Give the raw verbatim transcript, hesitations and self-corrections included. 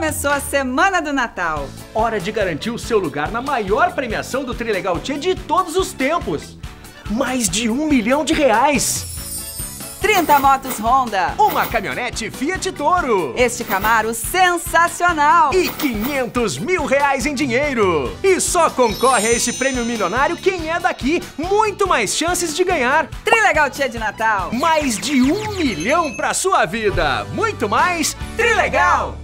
Começou a semana do Natal. Hora de garantir o seu lugar na maior premiação do Trilegal Tchê de todos os tempos. Mais de um milhão de reais. trinta motos Honda. Uma caminhonete Fiat Toro. Este Camaro sensacional. E quinhentos mil reais em dinheiro. E só concorre a esse prêmio milionário quem é daqui. Muito mais chances de ganhar. Trilegal Tchê de Natal. Mais de um milhão pra sua vida. Muito mais Trilegal.